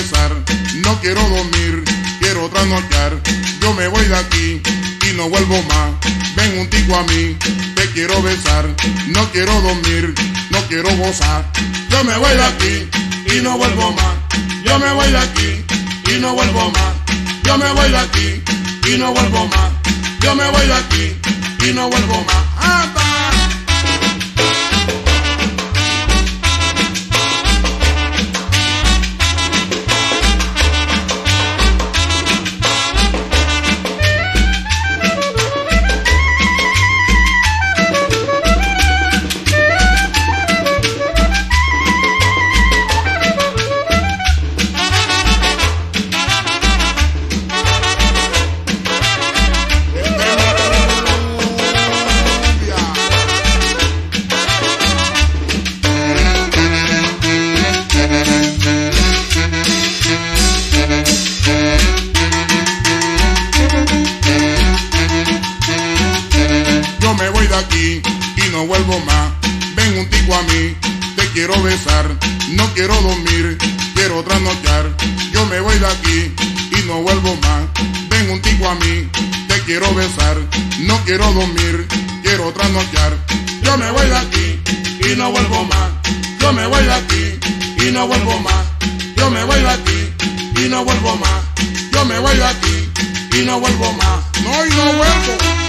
besar, no quiero dormir, quiero trasnochar. Yo me voy de aquí y no vuelvo más. Ven un tico a mí, te quiero besar, no quiero dormir, no quiero gozar. Yo me voy de aquí y no vuelvo más. Yo me voy de aquí y no vuelvo más. Yo me voy de aquí y no vuelvo más. Yo me voy de aquí y no vuelvo más. ¡Anda! Yo me voy de aquí y no vuelvo más. Ven un tico a mí, te quiero besar, no quiero dormir, quiero trasnochar. Yo me voy de aquí y no vuelvo más. Ven un tico a mí, te quiero besar, no quiero dormir, quiero trasnochar. Yo me voy de aquí y no vuelvo más. Yo me voy de aquí y no vuelvo más. Yo me voy de aquí y no vuelvo más. Yo me voy de aquí y no vuelvo más. No, y no vuelvo.